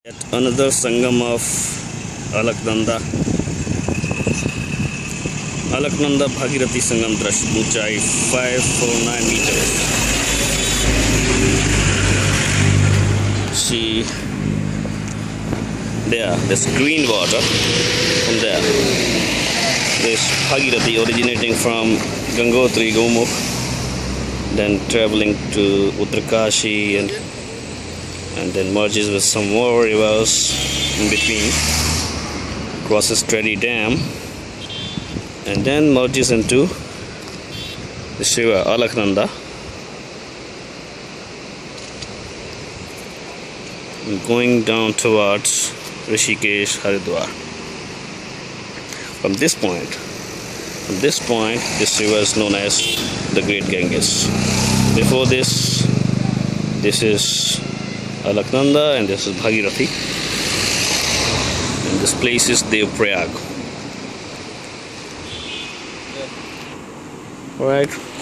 At another sangam of Alaknanda Bhagirathi sangam drush ऊंचाई 549 meters. See there, this green water from there. This Bhagirathi originating from Gangotri, Gomukh, then traveling to Uttarkashi and then merges with some more rivers in between, crosses Tredi Dam, and then merges into the Shiva Alaknanda, going down towards Rishikesh, Haridwar. From this point, this river is known as the Great Ganges. Before this is Alaknanda and this is Bhagirathi, and this place is Devprayag. Alright.